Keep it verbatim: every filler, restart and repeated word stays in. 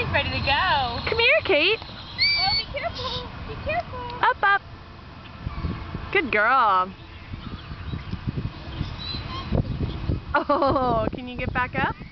She's ready to go. Come here, Kate. Oh, be careful. Be careful. Up, up. Good girl. Oh, can you get back up?